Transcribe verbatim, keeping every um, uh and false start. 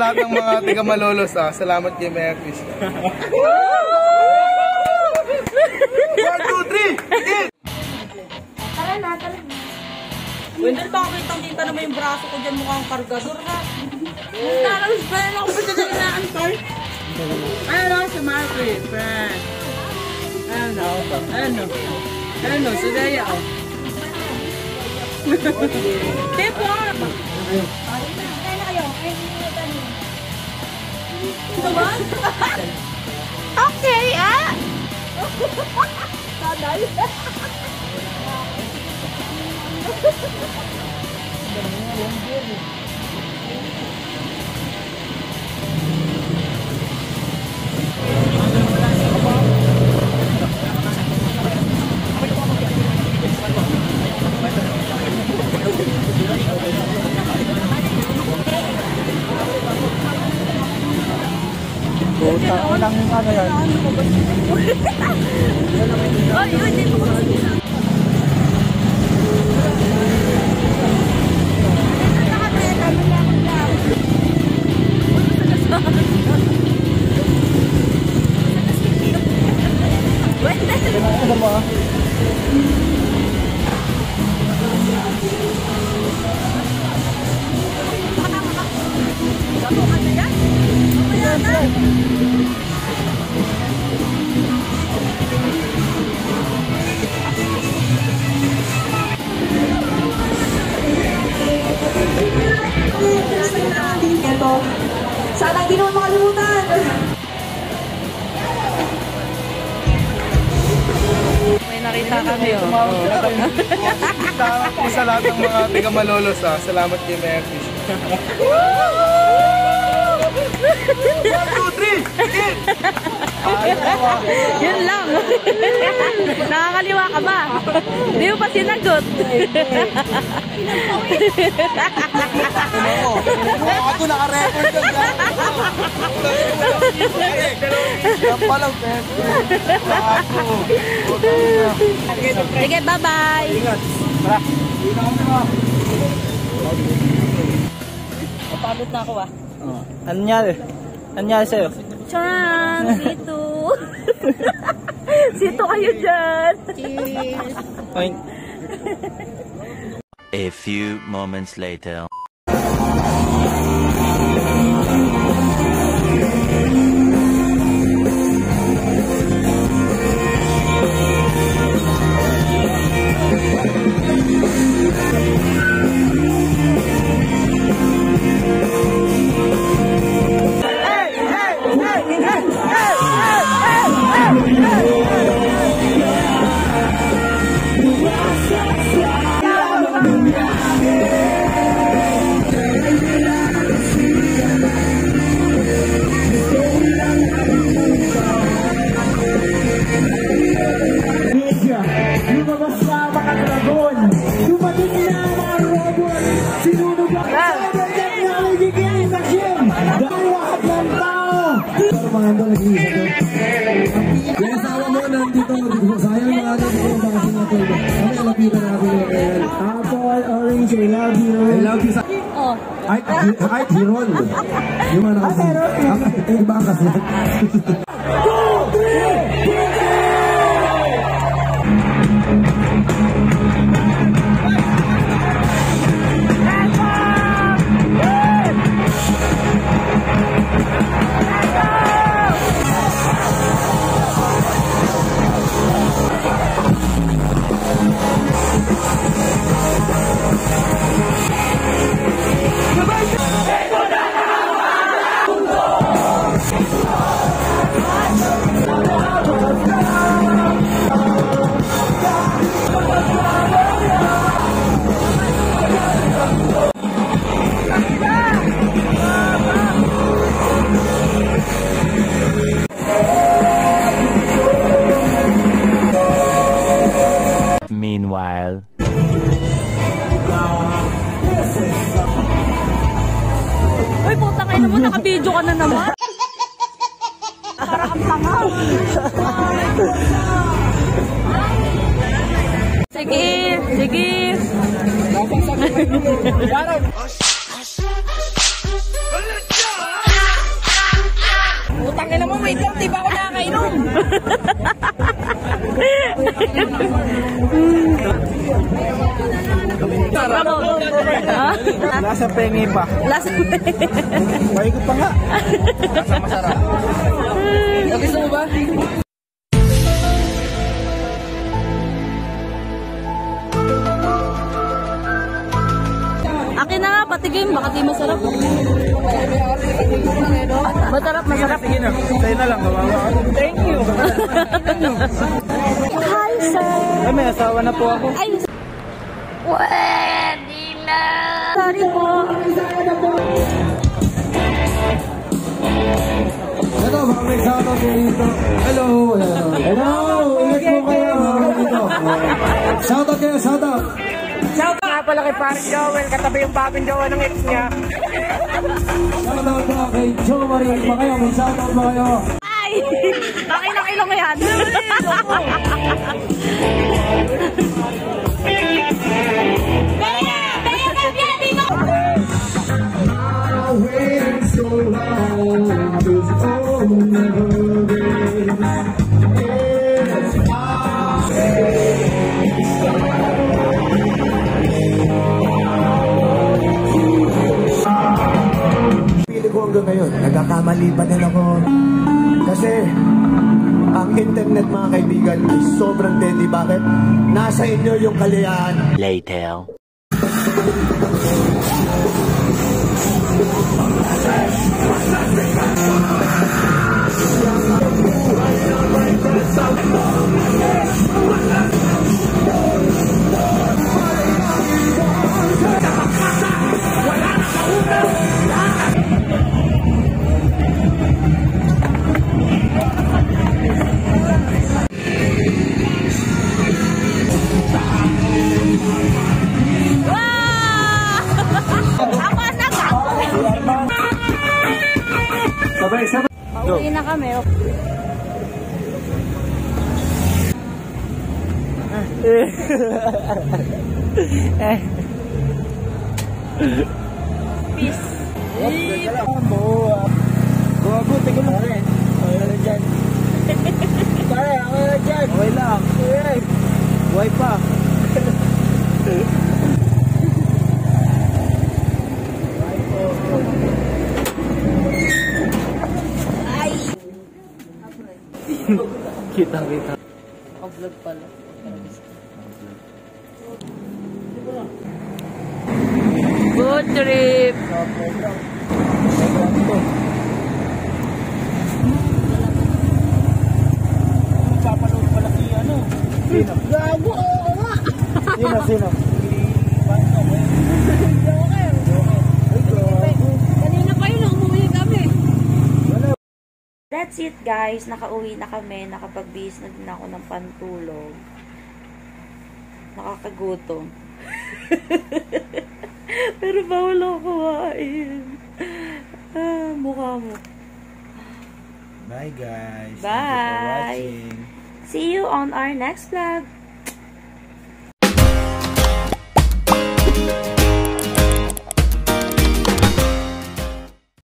lahat ng mga tiga Malolos, ah. Salamat kay Mayor Chris. one, two, three, hit! Tara na, tara na. Wendell, baka kitang-kita naman yung braso ko dyan, mukhang kargador ha. Naralos ba yan ako ba dyan na inaantay? Ano si Marky, friend? Ano? Ano? Ano? Sudaya o. Tepo nga na ba? Kaya na kayo. Ito ba? Okay, ah! Saday. Puta, ulang yung ano yan. Oh, yun, hindi mo ko sige. Ano mo ah? Sana hindi naman makalimutan. May nakita kami o. Sa lahat ng mga tiga Malolos, ah. Salamat kay Mayor Chris. one, two, three, hit! Yun lang. Nakakaliwa ka ba? Hindi mo pa sinagot. Ako naka-record yun. Yan pa lang, Sige, bye-bye. Ingat. Tara. Napagod na ako ah. Ano nangyari? Ano nangyari sa'yo? Charan! Sito! Sito kayo dyan! Cheers. Point. A few moments later. Lumabas na mga dragon, dumating na mga robot, sinunog ang sabagat na nagiging sa gym, dahil lahat ng tao. Pero mga ito nag-iisa to. Yung asawa mo nandito, sayang mga natin yung bakasing natin. Kami alapitan natin yung kayan. Apple, orange, I love you. I love you sa... Oh. Ay, ay, Hiron. Yung mga nakasing. Ay, iba ang kasi. two, three, Meanwhile. Uy, puta kayo naman, naka-video ka na naman. Para kang tanga. Sige, sige. di ba ako nakakainom? Lasa pengi pa. Lasa Paikot pa nga. Lasa masarap. Gusto mo ba? Akin na nga, patigim. Baka di masarap. Masarap, masarap. Sige na. Sa'yo na lang. Kawawa. Thank you. Hi, sir. Ay, may asawa na po ako. Ay, pwede na. Sorry po. Ito, mga may shoutout po dito. Hello, hello. Hello, ulit po kayo mga dito. Shoutout kayo, shoutout. Shout out nga pala kay Paring Joel. Katabi yung bagong jowa ng ex niya. Shoutout po kay Joe Marie. Pa kayo, may shoutout ba kayo? Ay! Nakilang ilong yan. Pili ko hanggang ngayon, nagkakamali pa din ako. Kasi, ang internet mga kaibigan ay sobrang deadly. Bakit? Nasa inyo yung kaliyahan. Later. Sabay, sabay. Pauwi na kami. Peace. Gago, tingin mo rin. Okay lang dyan. Pare, okay lang dyan. Okay lang. Buhay pa. Kita, kita. Naka-vlog pala. Good trip! Papanood pala si ano. Sino? Gago! Oo nga! Sino, sino? Kanina pa yun, umuwi kami. That's it guys, nakauwi na kami, nakapag-bihis na din ako ng pantulog. Nakakagutom. Pero bawal ako kumain. Ah, mukha mo. Bye guys. Bye. Thank you for watching. See you on our next vlog.